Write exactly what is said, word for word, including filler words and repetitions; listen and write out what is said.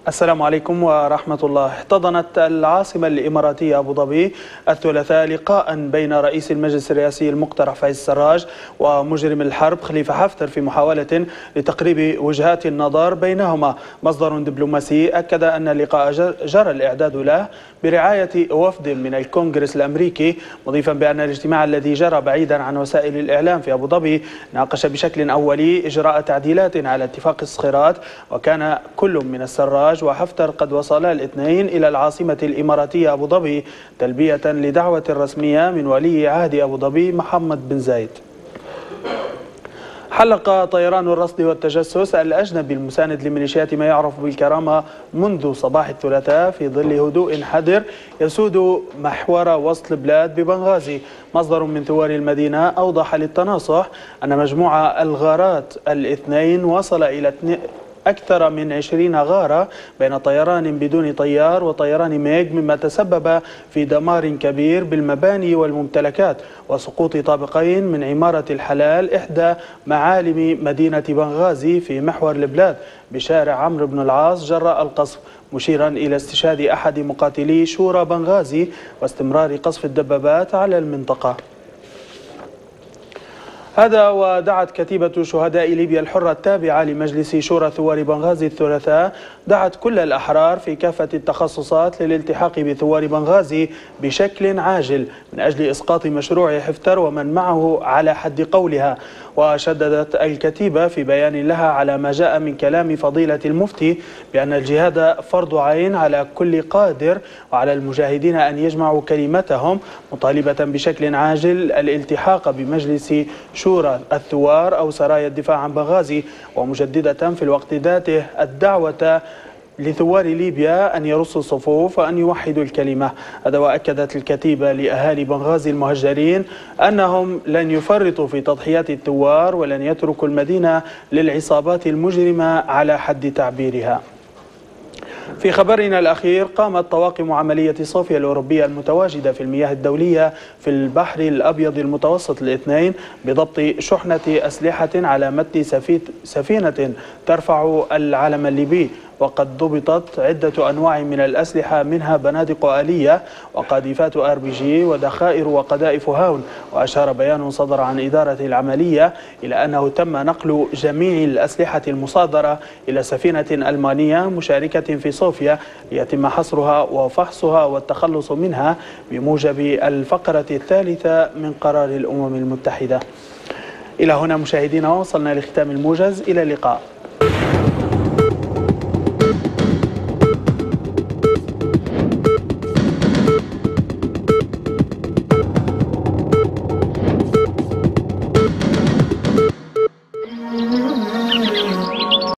السلام عليكم ورحمة الله. احتضنت العاصمة الإماراتية أبو ظبي الثلاثاء لقاء بين رئيس المجلس الرئاسي المقترح فايز السراج ومجرم الحرب خليفة حفتر في محاولة لتقريب وجهات النظر بينهما. مصدر دبلوماسي أكد أن اللقاء جرى الإعداد له برعاية وفد من الكونغرس الأمريكي، مضيفا بأن الاجتماع الذي جرى بعيدا عن وسائل الإعلام في أبو ظبي ناقش بشكل أولي إجراء تعديلات على اتفاق الصخيرات، وكان كل من السراج وحفتر قد وصلا الاثنين إلى العاصمة الإماراتية أبو ظبي تلبية لدعوة رسمية من ولي عهد أبو ظبي محمد بن زايد. حلق طيران الرصد والتجسس الأجنبي المساند لميليشيات ما يعرف بالكرامة منذ صباح الثلاثاء في ظل هدوء حذر يسود محور وسط البلاد ببنغازي. مصدر من ثوار المدينة أوضح للتناصح أن مجموعة الغارات الاثنين وصل إلى أكثر من عشرين غارة بين طيران بدون طيار وطيران ميغ، مما تسبب في دمار كبير بالمباني والممتلكات وسقوط طابقين من عمارة الحلال إحدى معالم مدينة بنغازي في محور البلاد بشارع عمرو بن العاص جراء القصف، مشيرا إلى استشهاد أحد مقاتلي شورى بنغازي واستمرار قصف الدبابات على المنطقة. هذا ودعت كتيبة شهداء ليبيا الحرة التابعة لمجلس شورى ثوار بنغازي الثلاثاء دعت كل الأحرار في كافة التخصصات للالتحاق بثوار بنغازي بشكل عاجل من أجل إسقاط مشروع حفتر ومن معه على حد قولها. وشددت الكتيبة في بيان لها على ما جاء من كلام فضيلة المفتي بأن الجهاد فرض عين على كل قادر وعلى المجاهدين أن يجمعوا كلمتهم، مطالبة بشكل عاجل الالتحاق بمجلس شورى الثوار أو سرايا الدفاع عن بنغازي، ومجددة في الوقت ذاته الدعوة لثوار ليبيا أن يرصوا الصفوف وأن يوحدوا الكلمة. هذا وأكدت الكتيبة لأهالي بنغازي المهجرين أنهم لن يفرطوا في تضحيات الثوار ولن يتركوا المدينة للعصابات المجرمة على حد تعبيرها. في خبرنا الأخير، قامت طواقم عملية صوفيا الأوروبية المتواجدة في المياه الدولية في البحر الأبيض المتوسط الاثنين بضبط شحنة أسلحة على متن سفينة ترفع العلم الليبي، وقد ضبطت عدة أنواع من الأسلحة منها بنادق آلية وقاذفات آر بي جي وذخائر وقذائف هاون. وأشار بيان صدر عن إدارة العملية إلى أنه تم نقل جميع الأسلحة المصادرة إلى سفينة ألمانية مشاركة في صوفيا ليتم حصرها وفحصها والتخلص منها بموجب الفقرة الثالثة من قرار الأمم المتحدة. إلى هنا مشاهدينا وصلنا لختام الموجز، إلى اللقاء.